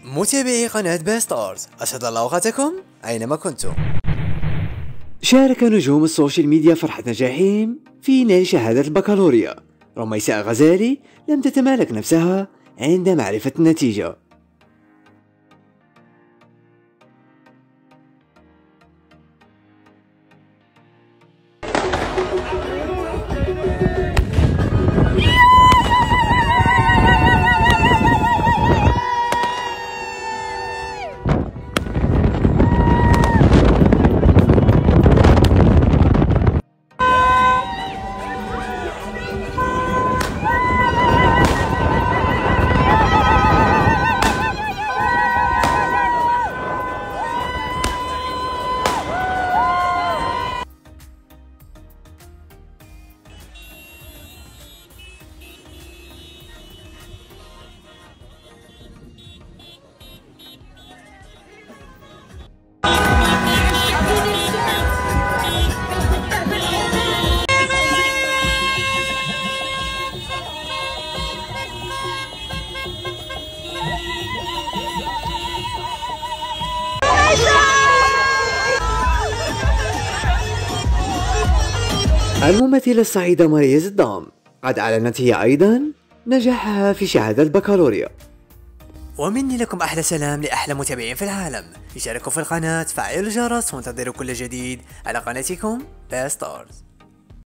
متابعي قناة باستارز، أسعد الله أوقاتكم أينما كنتم. شارك نجوم السوشيال ميديا فرحة نجاحهم في نيل شهادة البكالوريا. رميساء غزالي لم تتمالك نفسها عند معرفة النتيجة. الممثلة السعيدة ماريا زدام قد أعلنت هي أيضا نجاحها في شهادة البكالوريا. ومني لكم أحلى سلام لأحلى متابعين في العالم. اشتركوا في القناة، فعلوا الجرس، وانتظروا كل جديد على قناتكم باستارز.